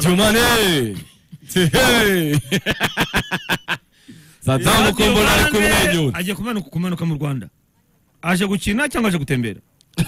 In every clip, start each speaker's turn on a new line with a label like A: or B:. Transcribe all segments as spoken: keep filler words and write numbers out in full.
A: Sadio Mane Saddam Kombona ari kumwenyura
B: aje kumanuka kumanuka mu Rwanda aje gukina cyangwa aje gutembera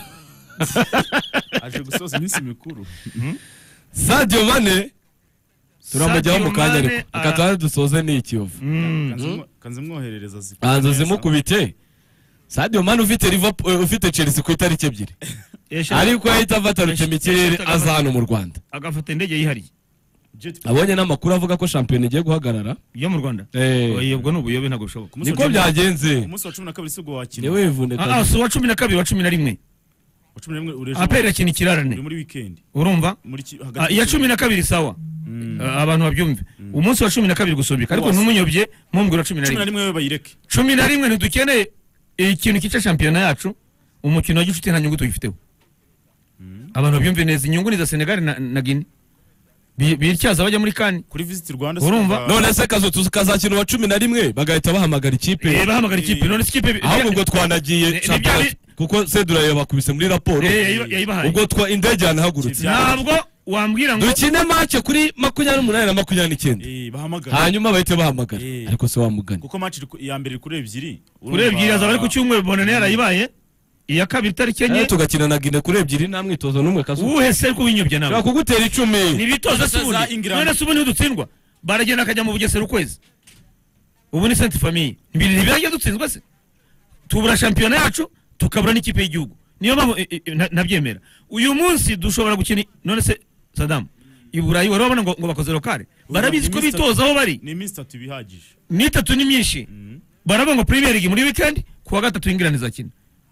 C: aje gusoza iminsi mikuru
A: Sadio Mane turamujyaho mu kanya ariko akatwara dusoze ni ikiyovu
C: kanze mwoherereza zipo
A: anzo zimukubite Sadio Mane ufite Liverpool ufite Chelsea ku itariki ebyiri ariko yahita afata rukemikirere aza hano mu Rwanda
B: agafata indege yihariye
A: abonye n'amakuru avuga ko shampiyona igiye guhagarara
B: yo mu Rwanda
A: eh
B: ubwo n'ubuyobe ntago bishoboka
A: niko byagenze
C: umunsi wa cumi na kabiri sigo wakina
A: yewe vune
B: ah so wa cumi na kabiri wa cumi na rimwe
C: wa cumi na rimwe ureje
B: apera kintu kirarane
C: muri weekend
B: urumva ya cumi na kabiri sawa abantu babyumve umunsi wa cumi na kabiri gusombika ariko ntumunyobye mumbwira cumi na rimwe
C: cumi na rimwe we bayireke
B: cumi na rimwe ntidukeneye ikintu kica shampiyona yacu umukino wa gicuti nta nyungu tuyifiteho abantu babyumve neza inyungu ni za Senegal na, na Guinea bityaza bajya muri kani
C: kuri Visit Rwanda
B: urumva
A: none se kazo tuzakazakina wa cumi na rimwe bagahita bahamagara ikipe
B: eh bahamagara ikipe none ikipe
A: ahubwo ubwo twanagiye kuko Sedura yabakubise muri raporo ubwo twa indege yanahagurutse
B: ntabwo wambwira ngo
A: dukine match kuri makumyabiri n'umunani na makumyabiri n'icyenda
C: eh bahamagara
A: hanyuma bahite bahamagara ariko se wamugana
C: kuko match ya mbere kuri ebyiri
B: kuri ebyiri azaba ari ku cyumweru bonane yarayibaye iya kabiri tariki enye
A: tugakina na Guinea kuri ebyiri nta mwitozo n'umwe kazo
B: uhese ko winyobye nawe
A: shaka kugutera icumi
B: ni bitoza subuni none subuni dutsindwa baragenda akajya mu Bugesera ukwezi ubu ni Sainte Famille ibintu biragiye dutsinzwe se tubura shampiyona yacu tukabura n'ikipe y'igihugu niyo mpamvu nabyemera uyu munsi dushobora gukina none se Saddam iburayi wari wabona ngo ngo bakoze lokale barabizi ko bitoza aho bari
C: ni iminsi itatu bihagije
B: ni itatu ni myinshi baravuga ngo Premier League muri weekend kuwa gatatu England izakina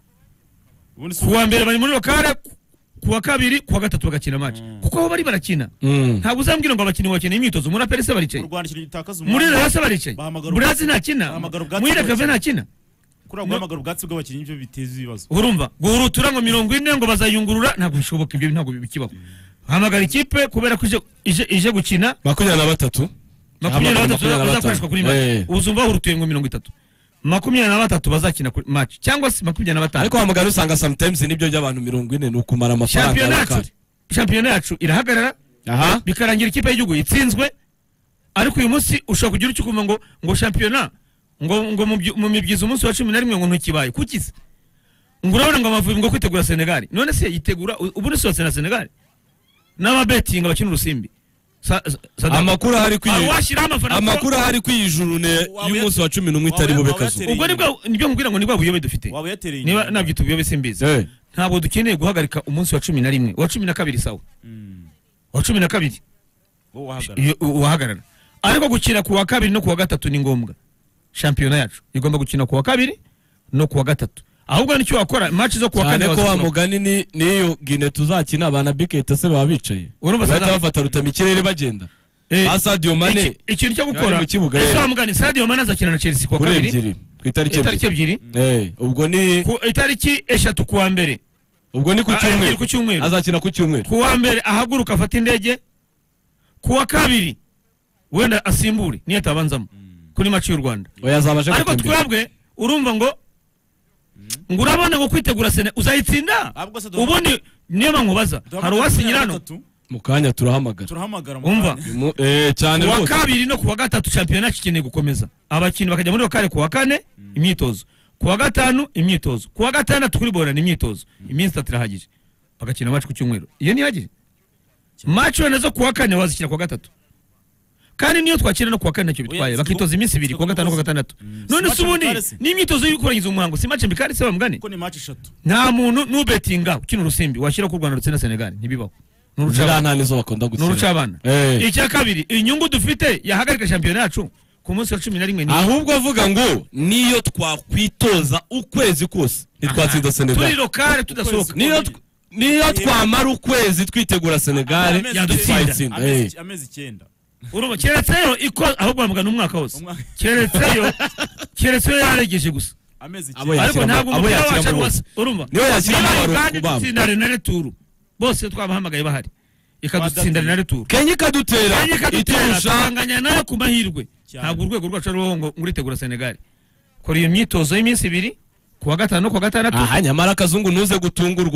B: kuwa mbere bari muri lokale kuwa kabiri kuwa gatatu bagakina match kuko aho bari barakina ntabwo uzambwira ngo abakini bakina imyitozo muri Paris baricaye muri Rasa baricaye Brazil ntakina muri Rekave ntakina
C: kuri guhamagara ubwatsi bw'abakinnyi byo biteza ibibazo
B: urumva guhurutura ngo mirongo ine ngo bazayungurura ntabwo bishoboka ibyo ntabwo bikibaho hamagara ikipe kubera ko ije ije gukina
A: makumyabiri na batatu
B: makumyabiri na batatu bazakoreshwa kuri match uzumva hurutuye ngo mirongo itatu makumyabiri na batatu bazakina kuri match cyangwa se makumyabiri na batanu
A: ariko hamagara usanga sometimes nibyo by'abantu mirongo ine no kumara amafaranga
B: shampiyona yacu irahagarara aha bikarangira ikipe y'igihugu itsinzwe ariko uyu munsi ushaka kugira icyo kumva ngo ngo shampiyona ngo ngo mu mibyizo umunsi wa cumi na rimwe ngo ntukibaye kukize ngo urabona ngo amavubi ngo kwitegura Senegal none se yitegura ubu nisose na Senegal n'aba betting abakina urusimbi
A: amakuru hari kwiye amakuru hari kwijuru ne y'umunsi wa cumi n'umwe itari bube kazo
B: ubwo nibwo nibyo nkubwira ngo nibwo buyobe dufite niba nabyita ubuyobe simbizi ntabwo dukeneye guhagarika umunsi wa cumi na rimwe wa cumi na kabiri sawa wa cumi na kabiri wahagarara ariko gukina ku wa kabiri no ku wa gatatu ni ngombwa shampiyona yacu igomba gukina ku wa kabiri no ku wa gatatu ahubwo nicyo wakora match zo ku wa kane
A: ko wa mugani ni niyo Guinea tuzakina abana bikete se baba bicaye urumva bafata rutamikirere bagenda Sadio Mane
B: ikintu cyo gukora ese mugani Sadio Mane azakina na Chelsea ku wa kabiri
A: ku itariki ebyiri eh ubwo ni
B: ku itariki eshatu ku wa mbere
A: ubwo ni ku cyumweru
B: ku cyumweru
A: azakina ku cyumweru
B: ku wa mbere ahaguruka afata indege ku wa kabiri wenda asimbure niyo tabanzamo kuri match y'u Rwanda
A: oyazabaje
B: ariko twebwe urumva ngo ngo urabona ngo kwitegura Sene uzayitsinda ubundi niyo bankubaza hari uwasinyirano
A: mukanya turahamagara
C: turahamagara
B: umva
A: eh cyane
B: rwose ku wa kabiri no ku wa gatatu shampiyona kikeneye gukomeza abakinnyi bakajya muri lokale ku wa kane imyitozo ku wa gatanu imyitozo ku wa gatandatu kuri bora ni imyitozo iminsi itatu irahagije bagakina match ku cyumweru iyo ni hagije match wenda zo ku wa kane wazikina ku wa gatatu kandi niyo twakira no ku wa kane nacyo bitwaye bakitoza iminsi ibiri ku wa gatanu ku wa gatandatu none se ubundi ni imyitozo y'ukurangiza umuhango si match mbikari se bamugane
C: ko ni match eshatu
B: nta muntu nubetinga ukina urusimbi washyira ku Rwanda ndetse na Senegal ntibibaho
A: nurucabana nizo bakunda gutsinda
B: nurucabana icya kabiri inyungu dufite yahagarika shampiyona yacu ku munsi wa cumi na rimwe
A: ahubwo avuga ngo niyo twakwitoza ukwezi kose nitwatsinda Senegal
B: turi lokale tudasohoka
A: niyo niyo twamara ukwezi twitegura Senegal
B: yadutsinda
C: amezi icyenda
B: urumva keretseyo iko ahubwo bamugana umwaka wose keretseyo keretseyo yaregeje gusa ariko ntabwo abo yakira wose urumva
A: niyo yakira n'abaruku babo
B: tsindare na returu bose twabahamagaye bahari ikadutsindana na returu
A: Kenya ikadutera
B: iturusha nayo ku mahirwe ntabwo urwego rwacu ari ngo nguritegura Senegal kora iyo myitozo y'iminsi ibiri ku wa gatanu no ku wa gatandatu
A: aha nyamara akazungu nuze gutungurwa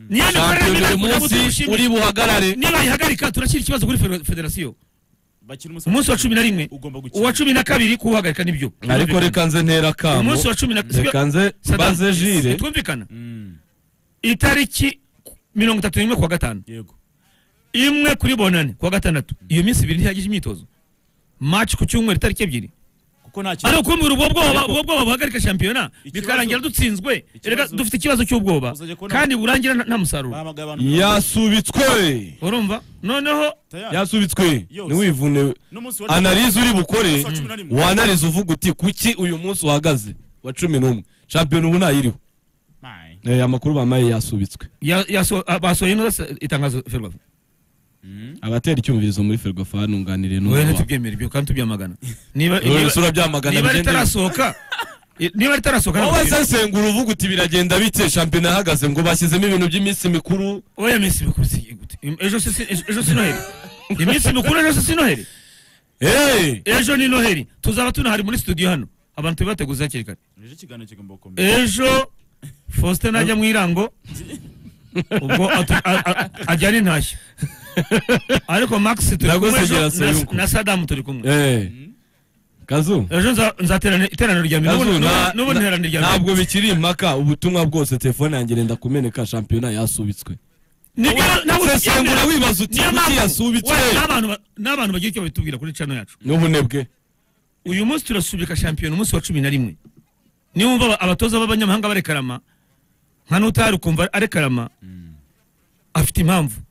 B: niyo
A: shampiyona uyu munsi uri buhagarare
B: niba yihagarika turashyira ikibazo kuri federasiyo umunsi wa cumi na rimwe uwa cumi na kabiri kuwuhagarika nibyo
A: ariko reka nze ntera kamo
B: umunsi wa cumi na
A: reka nze baze jire
B: twumvikana itariki mirongo itatu n'imwe kuwa gatanu
C: yego
B: imwe kuri bonane kuwa gatandatu iyo minsi ibiri ntihagije imyitozo match ku cyumweru itariki ebyiri
C: kuko nta
B: ari ukumbura ubwo bwoba ubwo bwoba buhagarika shampiyona bikarangira dutsinzwe reka dufite ikibazo cy'ubwoba kandi burangira nta musaruro
A: yasubitswe
B: urumva noneho
A: yasubitswe niwivune analize uri bukore wanalize uvuga uti kuki uyu munsi uhagaze wa cumi n'umwe shampiyona ubu ntayiriho eh amakuru bamaye yasubitswe
B: basohoye neza itangazo Ferwafa
A: abatera icyumvirizo muri Ferwafa nunganire
B: no wewe tubyemera ibyo kandi tubyamagana niba
A: sura byamagana
B: niba ritarasohoka niba ritarasohoka
A: wowe sesengura uvuga uti biragenda bite shampiyona hagaze ngo bashyizemo ibintu by'iminsi mikuru
B: oya iminsi mikuru gute ejo se ejo si noheli iminsi mikuru ejo si noheli
A: eh
B: ejo ni noheli tuzaba tunahari muri studio hano abantu bateguza hakiri kare ejo Faustin najya mu irango ubwo ajyana intashyo ariko Max turi kumwe na Saddam turi kumwe
A: eh Kazu
B: ejo nzaterana iteraniro rya mbere n'ubu nteraniro rya mbere
A: ntabwo bikiri impaka ubutumwa bwose telefone yanjye renda kumeneka shampiyona yasubitswe nabwo wibaza uti kuki yasubitswe
B: n'abantu bagira icyo bitubwira kuri channel yacu
A: n'ubunebwe
B: uyu munsi turasubika shampiyona umunsi wa cumi na rimwe niyo umva abatoza b'abanyamahanga barekarama nka n'utari ukumva arekarama afite impamvu